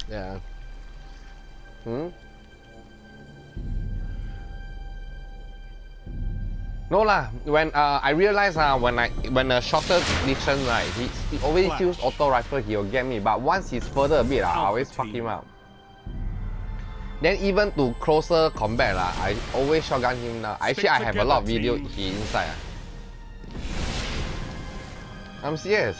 Yeah. Hmm? No lah. When I realized when a shorter distance right, he always use auto rifle. He'll get me. But once he's further a bit, I always fuck him up. Then even to closer combat I always shotgun him now. Actually, I have a lot of video he inside. I'm serious.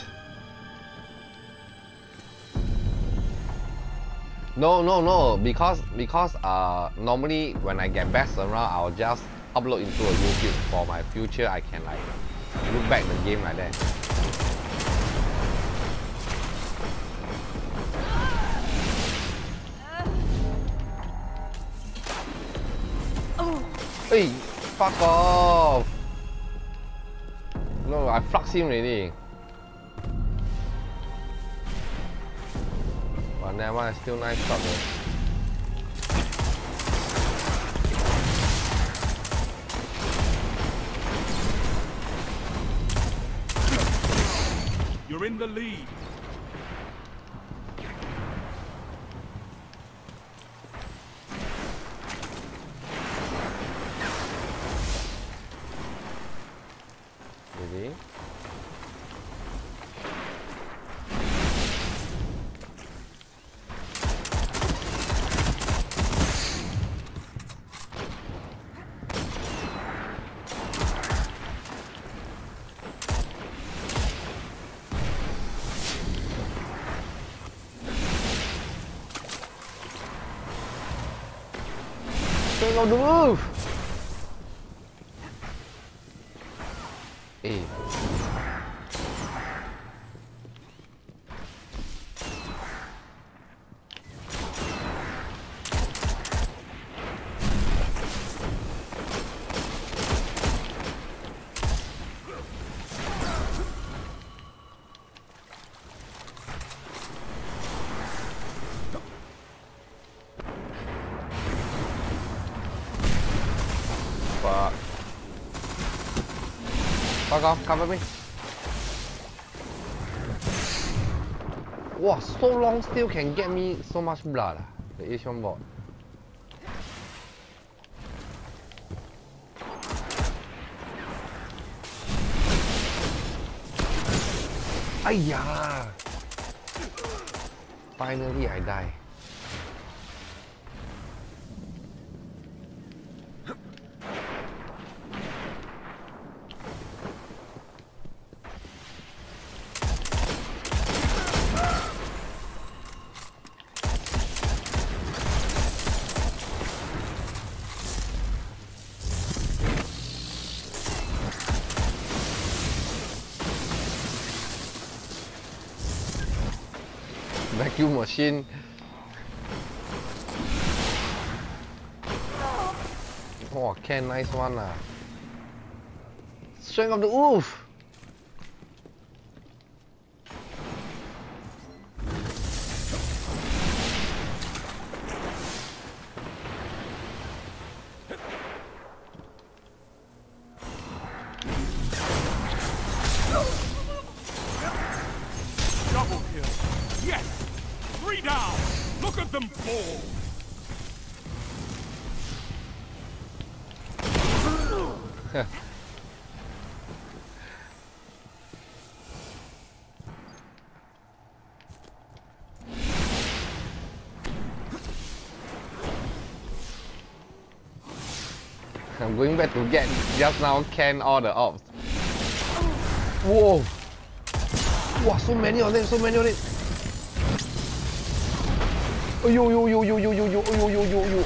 No. Because normally when I get best around, I'll just upload into a YouTube for my future. I can like look back the game like that. Hey, fuck off! No, I flux him already. But never mind, still nice shot though. You're in the lead. Really? Turn on the roof! Hey. Fuck off, cover me. Wow, so long still can get me so much blood. The Asian bot. Aiya! Finally I die. Vacuum machine. Oh, Ken, nice one lah. Strength of the Wolf. Double kill. Yes. 3 down. Look at them fall. I'm going back to get just now can all the ops. Whoa! Wow, so many of them, so many of them. Oh yo.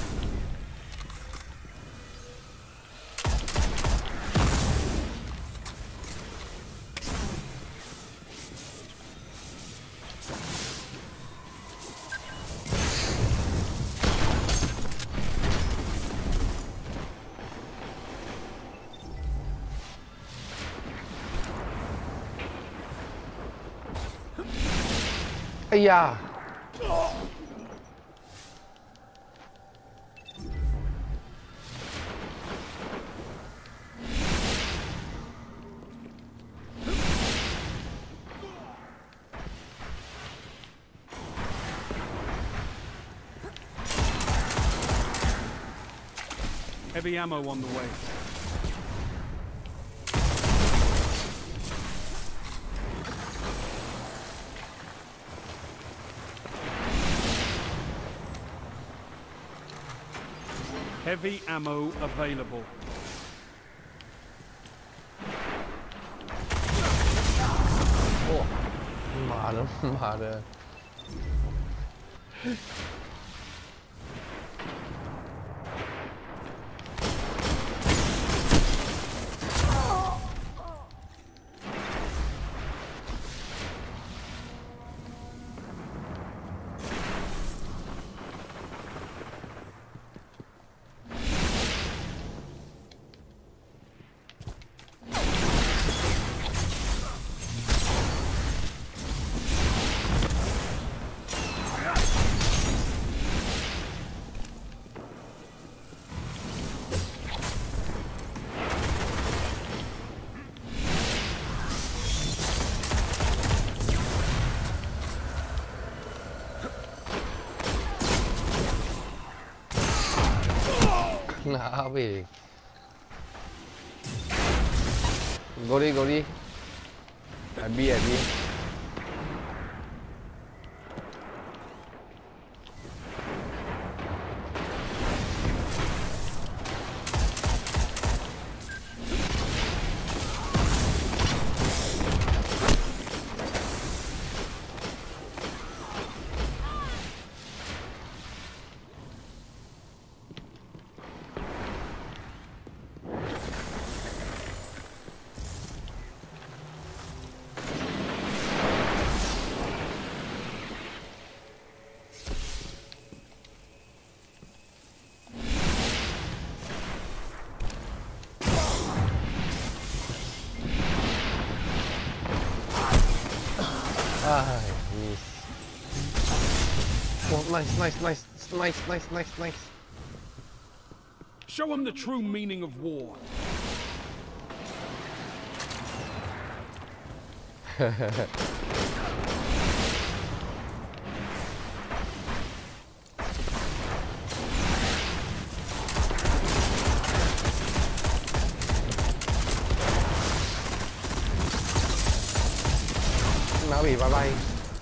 Aiya! Heavy ammo on the way. Heavy ammo available. Oh, 妈的，妈的！Kenapa? Gori. Abi. Ah, miss. Oh, nice. Show them the true meaning of war. Navi, bye.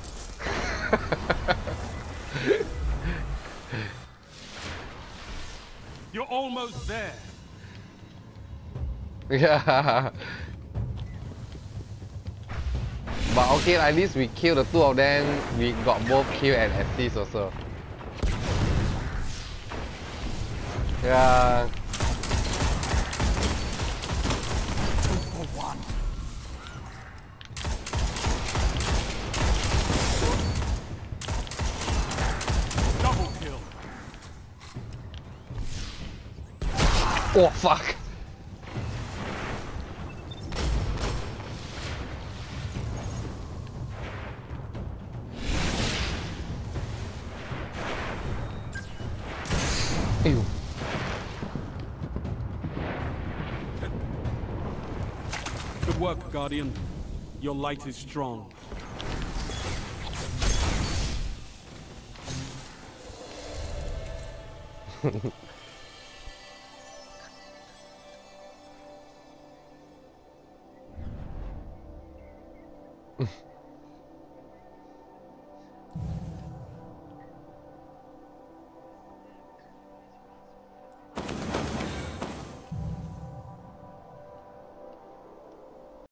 You're almost there. Yeah. But okay, at least we killed the two of them. We got both kill and assist also. Yeah. Double kill. Oh fuck. Ew. Good work, Guardian. Your light is strong.